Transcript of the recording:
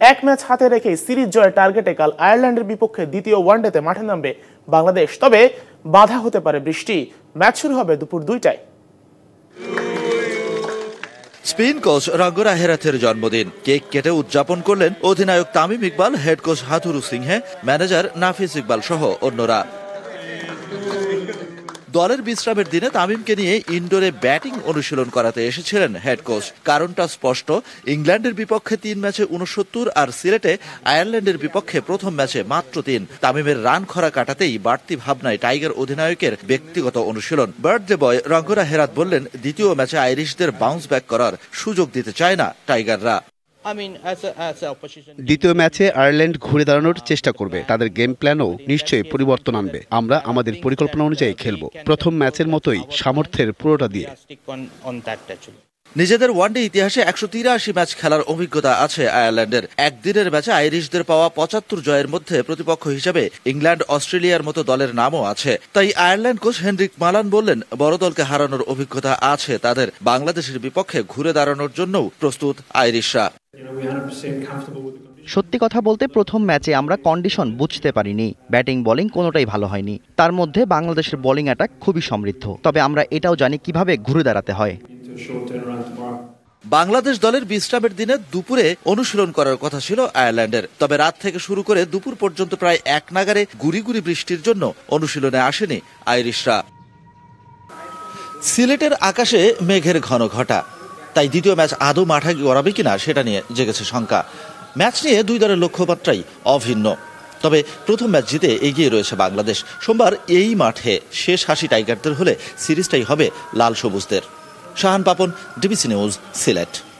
এক ম্যাচ হাতে রেখে সিরিজ জয়ের টার্গেটে কাল আয়ারল্যান্ডের বিপক্ষে দ্বিতীয় ওয়ানডেতে মাঠে নামবে বাংলাদেশ। তবে বাধা হতে পারে বৃষ্টি। ম্যাচ শুরু হবে দুপুর 2টায়। স্পিন কোচ রঙ্গরা হেরাথের জন্মদিন কেক কেটে উদযাপন করলেন অধিনায়ক Tamim Iqbal, head coach Hathurusingha, manager Nafees Iqbal সহ অন্যরা। দলের বিশ্রামের দিনে তামিমকে নিয়ে ইনডোরে ব্যাটিং অনুশীলন করাতে এসেছিলেন হেড কোচ। কারণটা স্পষ্ট, ইংল্যান্ডের বিপক্ষে 3 ম্যাচে 69 আর সিলেটে আয়ারল্যান্ডের বিপক্ষে প্রথম ম্যাচে মাত্র 3। তামিমের রান খরা কাটাতেই বাড়তি ভাবনায় টাইগার অধিনায়কের ব্যক্তিগত অনুশীলন। বার্থডে বয় রঙ্গরা হেরাত বললেন, দ্বিতীয় ম্যাচে আইরিশদের বাউন্স ব্যাক করার সুযোগ দিতে চায় না টাইগাররা। দ্বিতীয় ম্যাচে আয়ারল্যান্ড ঘুরে দাঁড়ানোর চেষ্টা করবে, তাদের গেম প্ল্যানও নিশ্চয়ই পরিবর্তন আনবে। আমরা আমাদের পরিকল্পনা অনুযায়ী খেলব, প্রথম ম্যাচের মতোই সামর্থ্যের পুরোটা দিয়ে। নিজেদের ওয়ানডে ইতিহাসে 183 ম্যাচ খেলার অভিজ্ঞতা আছে আয়ারল্যান্ডের। একদিনের ম্যাচে আইরিশদের পাওয়া 75 জয়ের মধ্যে প্রতিপক্ষ হিসেবে ইংল্যান্ড, অস্ট্রেলিয়ার মতো দলের নামও আছে। তাই আয়ারল্যান্ড কোচ হেনরিক মালান বললেন, বড় দলকে হারানোর অভিজ্ঞতা আছে তাদের। বাংলাদেশের বিপক্ষে ঘুরে দাঁড়ানোর জন্যও প্রস্তুত আইরিশরা। সত্যি কথা বলতে প্রথম ম্যাচে আমরা কন্ডিশন বুঝতে পারিনি। ব্যাটিং বোলিং কোনোটাই ভালো হয়নি। তার মধ্যে বাংলাদেশের বোলিং অ্যাটাক খুবই সমৃদ্ধ। তবে আমরা এটাও জানি কিভাবে ঘুরে দাঁড়াতে হয়। বাংলাদেশ দলের বিশ্রামের দিনে দুপুরে অনুশীলন করার কথা ছিল আয়ারল্যান্ডের। তবে রাত থেকে শুরু করে দুপুর পর্যন্ত প্রায় এক নাগারে গুড়ি গুড়ি বৃষ্টির জন্য অনুশীলনে আসেনি আইরিশরা। সিলেটের আকাশে মেঘের ঘন ঘটা, তাই দ্বিতীয় ম্যাচ আদৌ মাঠে গড়াবে কিনা সেটা নিয়ে জেগেছে শঙ্কা। ম্যাচ নিয়ে দুই দলের লক্ষ্যমাত্রাই অভিন্ন। তবে প্রথম ম্যাচ জিতে এগিয়ে রয়েছে বাংলাদেশ। সোমবার এই মাঠে শেষ হাসি টাইগারদের হলে সিরিজটাই হবে লাল সবুজদের। Shahan Papon, DBC news, Sylhet.